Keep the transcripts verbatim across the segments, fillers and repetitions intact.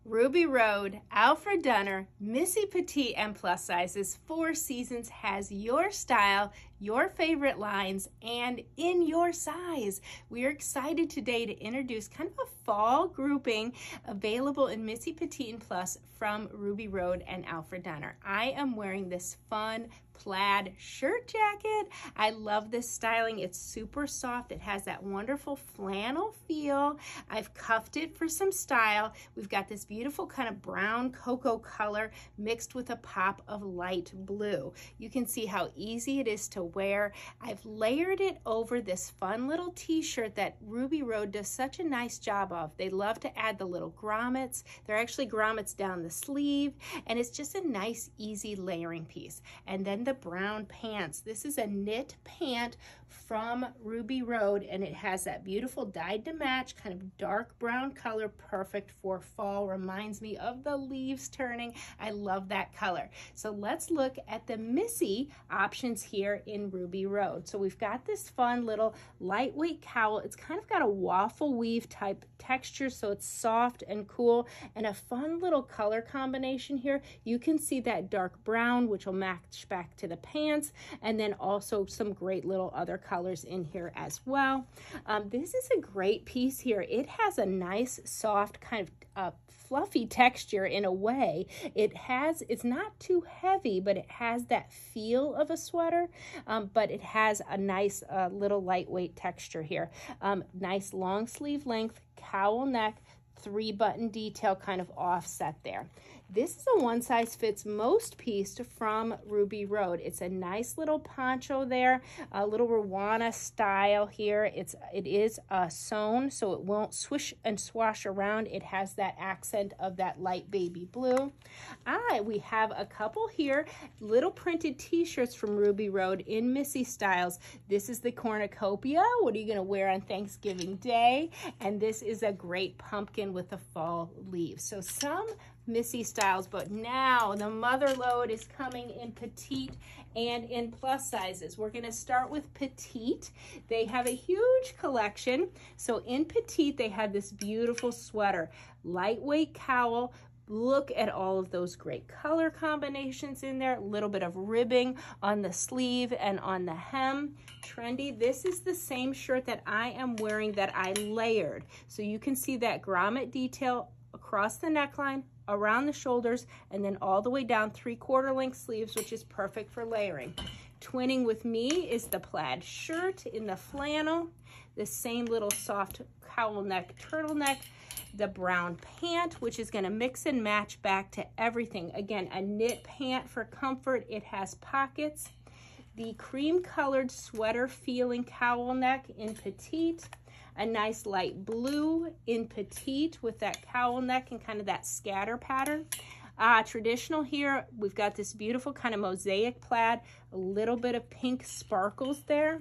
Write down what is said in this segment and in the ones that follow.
Ruby Road, Alfred Dunner, Missy Petite, and plus sizes. Four Seasons has your style, your favorite lines, and in your size. We are excited today to introduce kind of a fall grouping available in Missy Petite and Plus from Ruby Road and Alfred Dunner. I am wearing this fun plaid shirt jacket. I love this styling. It's super soft. It has that wonderful flannel feel. I've cuffed it for some style. We've got this beautiful kind of brown cocoa color mixed with a pop of light blue. You can see how easy it is to wear. I've layered it over this fun little t-shirt that Ruby Road does such a nice job of. They love to add the little grommets. They're actually grommets down the sleeve, and it's just a nice, easy layering piece. And then the brown pants. This is a knit pant from Ruby Road, and it has that beautiful dyed to match kind of dark brown color, perfect for fall. Reminds me of the leaves turning. I love that color. So let's look at the Missy options here in Ruby Road. So we've got this fun little lightweight cowl. It's kind of got a waffle weave type texture, so it's soft and cool, and a fun little color combination here. You can see that dark brown, which will match back to the pants, and then also some great little other colors in here as well. Um, this is a great piece here. It has a nice, soft, kind of uh, fluffy texture in a way. It has, it's not too heavy, but it has that feel of a sweater, um, but it has a nice uh, little lightweight texture here. Um, nice long sleeve length, cowl neck, three button detail kind of offset there. This is a one size fits most piece from Ruby Road. It's a nice little poncho there, a little Rwana style here. It's it is uh, sewn, so it won't swish and swash around. It has that accent of that light baby blue. Ah, we have a couple here, little printed t-shirts from Ruby Road in Missy styles. This is the cornucopia. What are you gonna wear on Thanksgiving Day? And this is a great pumpkin with the fall leaves. So some Missy styles, but now the mother load is coming in petite and in plus sizes. We're going to start with petite. They have a huge collection. So in petite, they have this beautiful sweater, lightweight cowl. Look at all of those great color combinations in there. A little bit of ribbing on the sleeve and on the hem. Trendy. This is the same shirt that I am wearing that I layered. So you can see that grommet detail across the neckline, around the shoulders, and then all the way down three-quarter length sleeves, which is perfect for layering. Twinning with me is the plaid shirt in the flannel, the same little soft cowl neck turtleneck, the brown pant, which is going to mix and match back to everything. Again, a knit pant for comfort. It has pockets. The cream-colored sweater feeling cowl neck in petite. A nice light blue in petite with that cowl neck and kind of that scatter pattern. Uh, traditional here, we've got this beautiful kind of mosaic plaid, a little bit of pink sparkles there.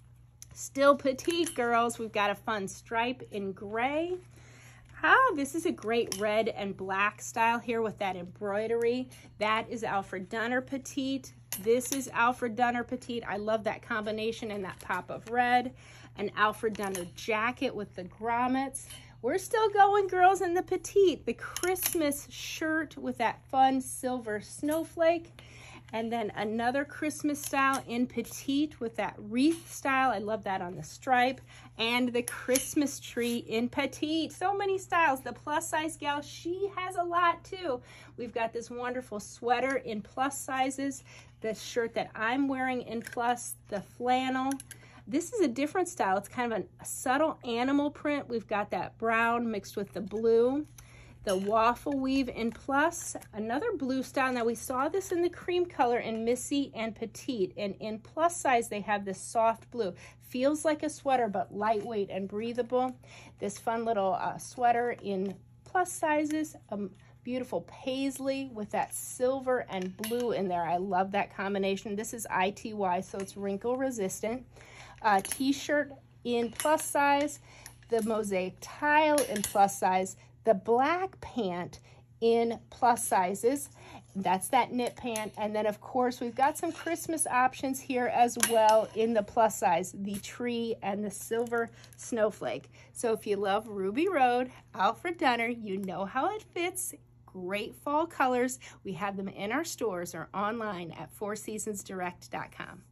Still petite, girls. We've got a fun stripe in gray. Ah, this is a great red and black style here with that embroidery. That is Alfred Dunner Petite. This is Alfred Dunner Petite. I love that combination and that pop of red. An Alfred Dunner jacket with the grommets. We're still going, girls, in the petite. The Christmas shirt with that fun silver snowflake. And then another Christmas style in petite with that wreath style. I love that on the stripe. And the Christmas tree in petite. So many styles. The plus size gal, she has a lot too. We've got this wonderful sweater in plus sizes. The shirt that I'm wearing in plus, the flannel. This is a different style. It's kind of an, a subtle animal print. We've got that brown mixed with the blue. The waffle weave in plus, another blue style. Now we saw this in the cream color in Missy and Petite, and in plus size they have this soft blue. Feels like a sweater, but lightweight and breathable. This fun little uh, sweater in plus sizes, um, beautiful paisley with that silver and blue in there. I love that combination. This is I T Y, so it's wrinkle resistant. Uh, t-shirt in plus size, the mosaic tile in plus size, the black pant in plus sizes, That's that knit pant. And then, of course, we've got some Christmas options here as well in the plus size, the tree and the silver snowflake. So if you love Ruby Road, Alfred Dunner, you know how it fits. Great fall colors. We have them in our stores or online at four seasons direct dot com.